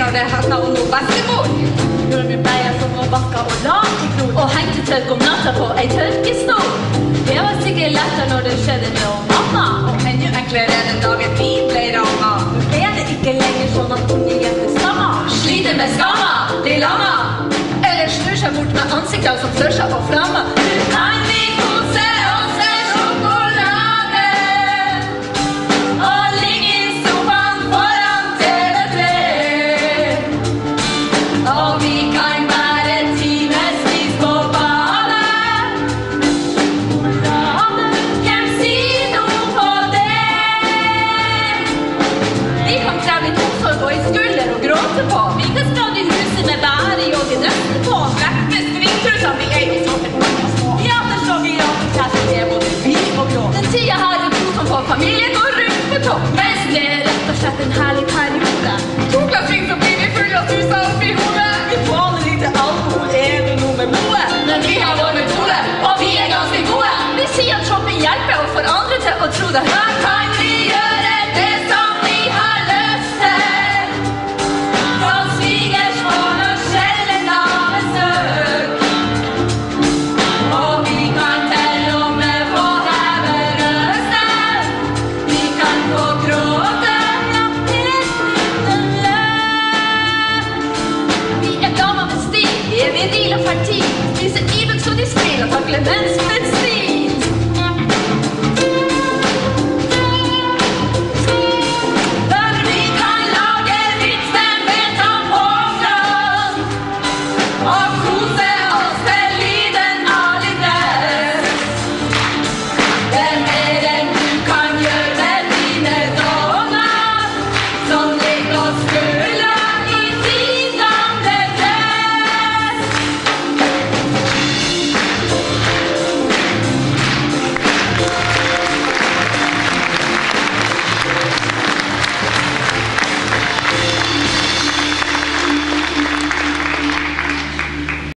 når det handler om noe bestemor. Når vi pleier som å bakke og lage klor. Og hengte tørk om natta på ei tørkestol. Det var sikkert lettere når det skjedde med mamma. Og enda enklere den dagen vi ble ramma. Nå er det ikke lenger sånn at unge jenter stammer. Sliter med skamma, de lamma. Eller snur seg bort med ansikter som flusher og flammer. Nu kan vi kose oss med sjokolade og ligge i sofaen foran TV3. Og vi kan være timesvis på badet. Sjokolade, hvem sier noe på det? Vi kan kreve litt omsorg og i skulder og gråte på. Vi kan stadig huset med bære i og drøfte på. Vekk med stringtrusene vi er i sånn små. Ja, det slår vi av og til som er både hvit og grå. Den tida her er god som på familie går rundt på topp. Mens det er rett og slett en herlig periode. To glass vin, så blir vi full og susa opp i hodet. Vi faner lite alkohol, er det noe med noe? Men vi har vår metode, og vi er ganske gode. Vi sier at shopping hjelper og får andre til å tro det her.